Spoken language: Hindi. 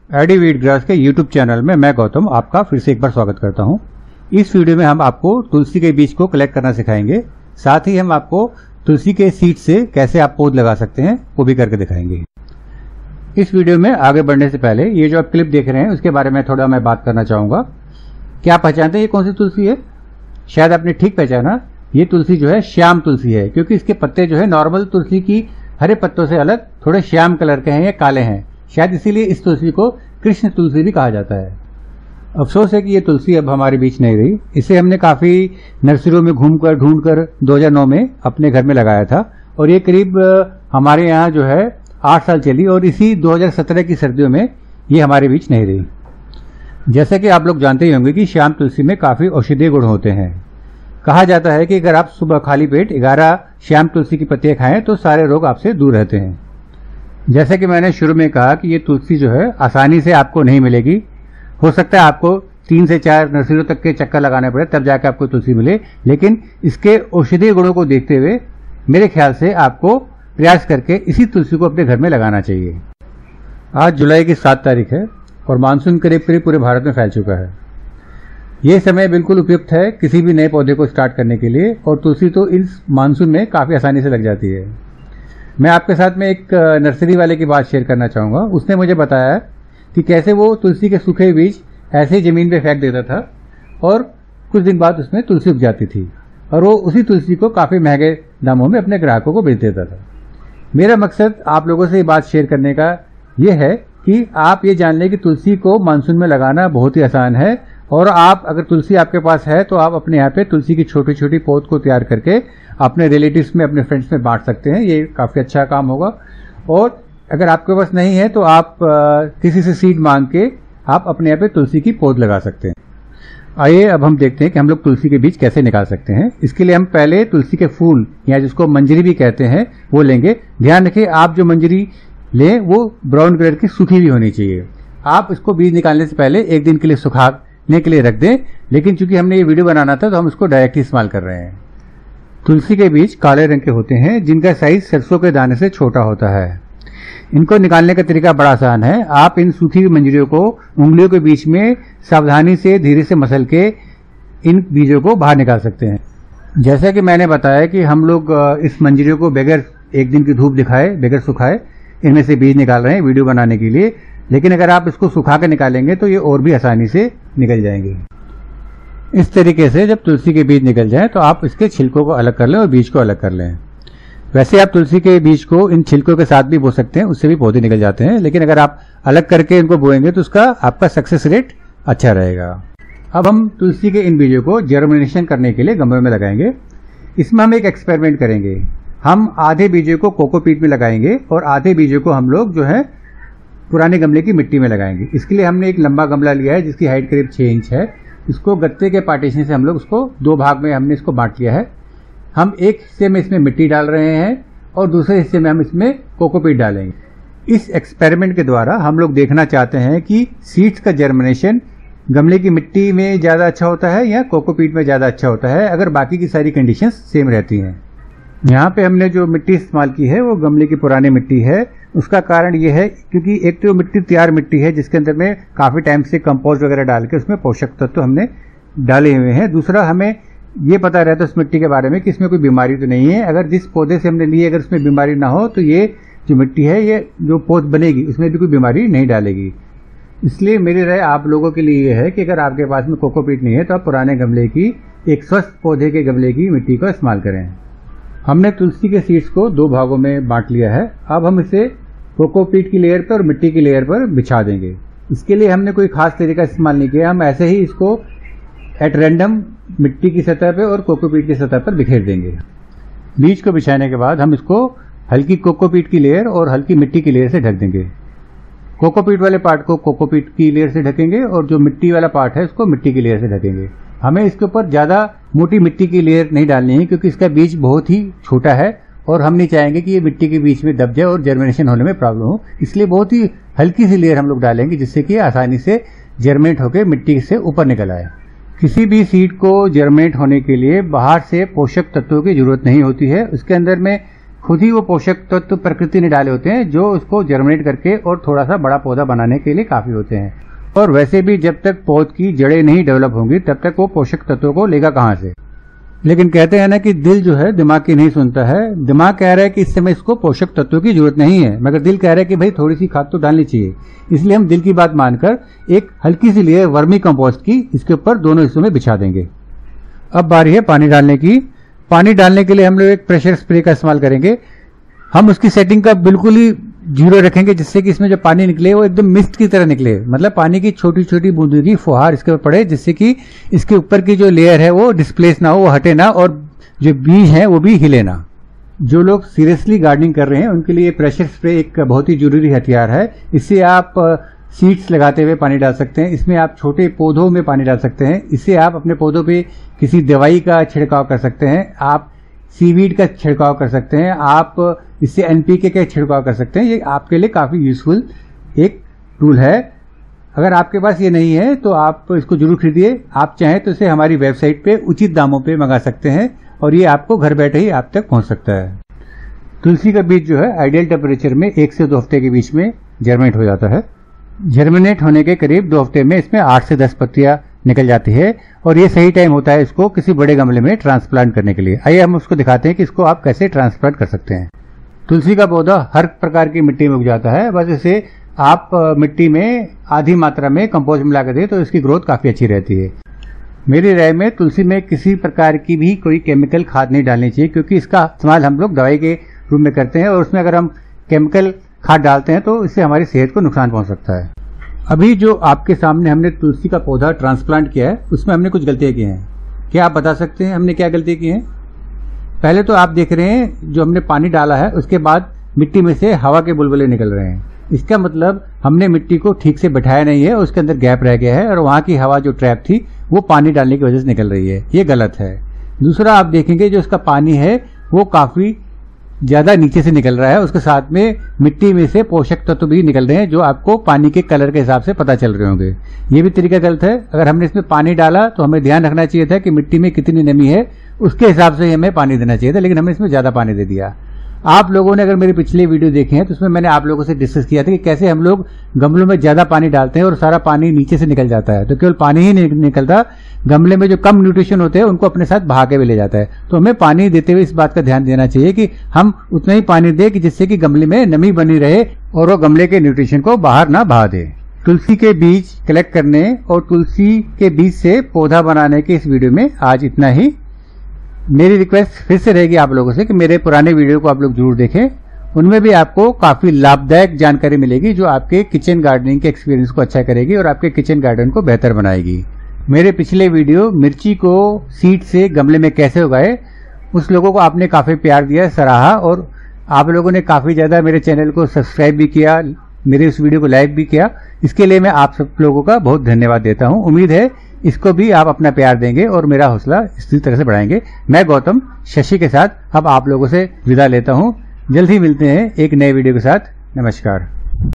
एडी वीटग्रास के YouTube चैनल में मैं गौतम आपका फिर से एक बार स्वागत करता हूं। इस वीडियो में हम आपको तुलसी के बीज को कलेक्ट करना सिखाएंगे। साथ ही हम आपको तुलसी के सीड से कैसे आप पौध लगा सकते हैं वो भी करके दिखाएंगे। इस वीडियो में आगे बढ़ने से पहले ये जो आप क्लिप देख रहे हैं उसके बारे में थोड़ा मैं बात करना चाहूंगा। क्या आप पहचानते हैं ये कौन सी तुलसी है? शायद आपने ठीक पहचाना, ये तुलसी जो है श्याम तुलसी है, क्योंकि इसके पत्ते जो है नॉर्मल तुलसी की हरे पत्तों से अलग थोड़े श्याम कलर के हैं या काले हैं। शायद इसीलिए इस तुलसी को कृष्ण तुलसी भी कहा जाता है। अफसोस है कि ये तुलसी अब हमारे बीच नहीं रही। इसे हमने काफी नर्सरियों में घूमकर ढूंढकर 2009 में अपने घर में लगाया था और ये करीब हमारे यहाँ जो है 8 साल चली और इसी 2017 की सर्दियों में ये हमारे बीच नहीं रही। जैसे कि आप लोग जानते ही होंगे कि श्याम तुलसी में काफी औषधीय गुण होते हैं। कहा जाता है कि अगर आप सुबह खाली पेट 11 श्याम तुलसी की पत्तियां खाएं तो सारे रोग आपसे दूर रहते हैं। जैसे कि मैंने शुरू में कहा कि ये तुलसी जो है आसानी से आपको नहीं मिलेगी। हो सकता है आपको 3 से 4 नर्सरियों तक के चक्कर लगाने पड़े तब जाकर आपको तुलसी मिले, लेकिन इसके औषधीय गुणों को देखते हुए मेरे ख्याल से आपको प्रयास करके इसी तुलसी को अपने घर में लगाना चाहिए। आज जुलाई की 7 तारीख है और मानसून करीब करीब पूरे भारत में फैल चुका है। ये समय बिल्कुल उपयुक्त है किसी भी नए पौधे को स्टार्ट करने के लिए और तुलसी तो इस मानसून में काफी आसानी से लग जाती है। मैं आपके साथ में एक नर्सरी वाले की बात शेयर करना चाहूंगा। उसने मुझे बताया कि कैसे वो तुलसी के सूखे बीज ऐसे ही जमीन पे फेंक देता था और कुछ दिन बाद उसमें तुलसी उग जाती थी और वो उसी तुलसी को काफी महंगे दामों में अपने ग्राहकों को बेच देता था। मेरा मकसद आप लोगों से ये बात शेयर करने का यह है कि आप ये जान लें कि तुलसी को मानसून में लगाना बहुत ही आसान है और आप अगर तुलसी आपके पास है तो आप अपने यहाँ पे तुलसी की छोटी छोटी पौध को तैयार करके अपने रिलेटिव्स में अपने फ्रेंड्स में बांट सकते हैं। ये काफी अच्छा काम होगा। और अगर आपके पास नहीं है तो आप किसी से सीड मांग के आप अपने यहाँ पे तुलसी की पौध लगा सकते हैं। आइए अब हम देखते हैं कि हम लोग तुलसी के बीज कैसे निकाल सकते हैं। इसके लिए हम पहले तुलसी के फूल या जिसको मंजरी भी कहते हैं वो लेंगे। ध्यान रखिए आप जो मंजरी लें वो ब्राउन कलर की सूखी भी होनी चाहिए। आप इसको बीज निकालने से पहले एक दिन के लिए सुखाने के लिए रख दें, लेकिन चूंकि हमने ये वीडियो बनाना था तो हम इसको डायरेक्ट इस्तेमाल कर रहे हैं। तुलसी के बीज काले रंग के होते हैं जिनका साइज सरसों के दाने से छोटा होता है। इनको निकालने का तरीका बड़ा आसान है। आप इन सूखी मंजरियों को उंगलियों के बीच में सावधानी से धीरे से मसल के इन बीजों को बाहर निकाल सकते हैं। जैसा कि मैंने बताया कि हम लोग इस मंजरियों को बगैर एक दिन की धूप दिखाए बगैर सुखाए इनमें से बीज निकाल रहे हैं वीडियो बनाने के लिए, लेकिन अगर आप इसको सुखा कर निकालेंगे तो ये और भी आसानी से निकल जाएंगे। इस तरीके से जब तुलसी के बीज निकल जाएं तो आप इसके छिलकों को अलग कर लें और बीज को अलग कर लें। वैसे आप तुलसी के बीज को इन छिलकों के साथ भी बो सकते हैं, उससे भी पौधे निकल जाते हैं, लेकिन अगर आप अलग करके इनको बोएंगे तो उसका आपका सक्सेस रेट अच्छा रहेगा। अब हम तुलसी के इन बीजों को जर्मिनेशन करने के लिए गमलों में लगाएंगे। इसमें हम एक एक्सपेरिमेंट करेंगे। हम आधे बीजों को कोकोपीट में लगाएंगे और आधे बीजों को हम लोग जो है पुराने गमले की मिट्टी में लगाएंगे। इसके लिए हमने एक लंबा गमला लिया है जिसकी हाइट करीब 6 इंच है। इसको गत्ते के पार्टीशन से हम लोग उसको 2 भाग में हमने इसको बांट लिया है। हम एक हिस्से में इसमें मिट्टी डाल रहे हैं और दूसरे हिस्से में हम इसमें कोकोपीट डालेंगे। इस एक्सपेरिमेंट के द्वारा हम लोग देखना चाहते हैं कि सीड्स का जर्मिनेशन गमले की मिट्टी में ज्यादा अच्छा होता है या कोकोपीट में ज्यादा अच्छा होता है अगर बाकी की सारी कंडीशंस सेम रहती हैं। यहाँ पे हमने जो मिट्टी इस्तेमाल की है वो गमले की पुरानी मिट्टी है। उसका कारण ये है क्योंकि एक तो मिट्टी तैयार मिट्टी है जिसके अंदर में काफी टाइम से कंपोस्ट वगैरह डाल के उसमें पोषक तत्व हमने डाले हुए हैं। दूसरा हमें ये पता रहता है उस मिट्टी के बारे में कि इसमें कोई बीमारी तो नहीं है। अगर जिस पौधे से हमने ली अगर उसमें बीमारी ना हो तो ये जो मिट्टी है ये जो पौध बनेगी उसमें भी कोई बीमारी नहीं डालेगी। इसलिए मेरी राय आप लोगों के लिए ये है कि अगर आपके पास में कोकोपीट नहीं है तो आप पुराने गमले की एक स्वस्थ पौधे के गमले की मिट्टी का इस्तेमाल करें। हमने तुलसी के सीड्स को 2 भागों में बांट लिया है। अब हम इसे कोकोपीट की लेयर पर और मिट्टी की लेयर पर बिछा देंगे। इसके लिए हमने कोई खास तरीका इस्तेमाल नहीं किया। हम ऐसे ही इसको एट रैंडम मिट्टी की सतह पर और कोकोपीट की सतह पर बिखेर देंगे। बीज को बिछाने के बाद हम इसको हल्की कोकोपीट की लेयर और हल्की मिट्टी की लेयर से ढक देंगे। कोकोपीट वाले पार्ट को कोकोपीट की लेयर से ढकेंगे और जो मिट्टी वाला पार्ट है उसको मिट्टी की लेयर से ढकेंगे। हमें इसके ऊपर ज्यादा मोटी मिट्टी की लेयर नहीं डालनी है क्योंकि इसका बीज बहुत ही छोटा है और हम नहीं चाहेंगे कि ये मिट्टी के बीच में दब जाए और जर्मिनेशन होने में प्रॉब्लम हो। इसलिए बहुत ही हल्की सी लेयर हम लोग डालेंगे जिससे कि आसानी से जर्मिनेट होकर मिट्टी से ऊपर निकल आए। किसी भी सीड को जर्मिनेट होने के लिए बाहर से पोषक तत्वों की जरूरत नहीं होती है। उसके अंदर में खुद ही वो पोषक तत्व प्रकृति ने डाले होते हैं जो उसको जर्मिनेट करके और थोड़ा सा बड़ा पौधा बनाने के लिए काफी होते हैं। और वैसे भी जब तक पौध की जड़ें नहीं डेवलप होंगी तब तक वो पोषक तत्वों को लेगा कहां से। लेकिन कहते हैं ना कि दिल जो है दिमाग की नहीं सुनता है। दिमाग कह रहा है कि इस समय इसको पोषक तत्वों की जरूरत नहीं है, मगर दिल कह रहा है कि भाई थोड़ी सी खाद तो डालनी चाहिए। इसलिए हम दिल की बात मानकर एक हल्की सी लेयर वर्मी कंपोस्ट की इसके ऊपर दोनों हिस्सों में बिछा देंगे। अब बारी है पानी डालने की। पानी डालने के लिए हम लोग एक प्रेशर स्प्रे का इस्तेमाल करेंगे। हम उसकी सेटिंग का बिल्कुल ही 0 रखेंगे, जिससे कि इसमें जो पानी निकले वो एकदम मिस्ट की तरह निकले, मतलब पानी की छोटी छोटी बूंदों की फुहार इसके ऊपर पड़े, जिससे कि इसके ऊपर की जो लेयर है वो डिस्प्लेस ना हो, वो हटे ना, और जो बीज है वो भी हिले ना। जो लोग सीरियसली गार्डनिंग कर रहे हैं उनके लिए प्रेशर स्प्रे एक बहुत ही जरूरी हथियार है। इससे आप सीड्स लगाते हुए पानी डाल सकते हैं, इसमें आप छोटे पौधों में पानी डाल सकते हैं, इससे आप अपने पौधों पे किसी दवाई का छिड़काव कर सकते हैं, आप सीवीड का छिड़काव कर सकते हैं, आप इससे एनपीके का छिड़काव कर सकते हैं। ये आपके लिए काफी यूजफुल एक टूल है। अगर आपके पास ये नहीं है तो आप इसको जरूर खरीदिए। आप चाहें तो इसे हमारी वेबसाइट पे उचित दामों पे मंगा सकते हैं और ये आपको घर बैठे ही आप तक पहुंच सकता है। तुलसी का बीज जो है आइडियल टेम्परेचर में 1 से 2 हफ्ते के बीच में जर्मिनेट हो जाता है। जर्मिनेट होने के करीब 2 हफ्ते में इसमें 8 से 10 पत्तियां निकल जाती है और ये सही टाइम होता है इसको किसी बड़े गमले में ट्रांसप्लांट करने के लिए। आइए हम उसको दिखाते हैं कि इसको आप कैसे ट्रांसप्लांट कर सकते हैं। तुलसी का पौधा हर प्रकार की मिट्टी में उग जाता है, बस इसे आप मिट्टी में आधी मात्रा में कंपोस्ट मिला कर दें तो इसकी ग्रोथ काफी अच्छी रहती है। मेरी राय में तुलसी में किसी प्रकार की भी कोई केमिकल खाद नहीं डालनी चाहिए, क्योंकि इसका इस्तेमाल हम लोग दवाई के रूप में करते हैं और उसमें अगर हम केमिकल खाद डालते हैं तो इससे हमारी सेहत को नुकसान पहुंच सकता है। अभी जो आपके सामने हमने तुलसी का पौधा ट्रांसप्लांट किया है उसमें हमने कुछ गलतियां की हैं। क्या आप बता सकते हैं हमने क्या गलती की है? पहले तो आप देख रहे हैं जो हमने पानी डाला है उसके बाद मिट्टी में से हवा के बुलबुले निकल रहे हैं। इसका मतलब हमने मिट्टी को ठीक से बैठाया नहीं है, उसके अंदर गैप रह गया है और वहां की हवा जो ट्रैप थी वो पानी डालने की वजह से निकल रही है। ये गलत है। दूसरा, आप देखेंगे जो इसका पानी है वो काफी ज्यादा नीचे से निकल रहा है, उसके साथ में मिट्टी में से पोषक तत्व भी निकल रहे हैं जो आपको पानी के कलर के हिसाब से पता चल रहे होंगे। ये भी तरीका गलत है। अगर हमने इसमें पानी डाला तो हमें ध्यान रखना चाहिए था कि मिट्टी में कितनी नमी है, उसके हिसाब से हमें पानी देना चाहिए था, लेकिन हमने इसमें ज्यादा पानी दे दिया। आप लोगों ने अगर मेरे पिछले वीडियो देखे हैं तो उसमें मैंने आप लोगों से डिस्कस किया था कि कैसे हम लोग गमलों में ज्यादा पानी डालते हैं और सारा पानी नीचे से निकल जाता है, तो केवल पानी ही नहीं निकलता, गमले में जो कम न्यूट्रिशन होते हैं उनको अपने साथ बहा के भी ले जाता है। तो हमें पानी देते हुए इस बात का ध्यान देना चाहिए कि हम उतना ही पानी दें कि जिससे कि गमले में नमी बनी रहे और वो गमले के न्यूट्रिशन को बाहर ना बहा दे। तुलसी के बीज कलेक्ट करने और तुलसी के बीज से पौधा बनाने के इस वीडियो में आज इतना ही। मेरी रिक्वेस्ट फिर से रहेगी आप लोगों से कि मेरे पुराने वीडियो को आप लोग जरूर देखें, उनमें भी आपको काफी लाभदायक जानकारी मिलेगी जो आपके किचन गार्डनिंग के एक्सपीरियंस को अच्छा करेगी और आपके किचन गार्डन को बेहतर बनाएगी। मेरे पिछले वीडियो मिर्ची को सीड से गमले में कैसे उगाए, उस लोगों को आपने काफी प्यार दिया, सराहा, और आप लोगों ने काफी ज्यादा मेरे चैनल को सब्सक्राइब भी किया, मेरे उस वीडियो को लाइक भी किया। इसके लिए मैं आप सब लोगों का बहुत धन्यवाद देता हूं। उम्मीद है इसको भी आप अपना प्यार देंगे और मेरा हौसला इसी तरह से बढ़ाएंगे। मैं गौतम शशि के साथ अब आप लोगों से विदा लेता हूं। जल्द ही मिलते हैं एक नए वीडियो के साथ। नमस्कार।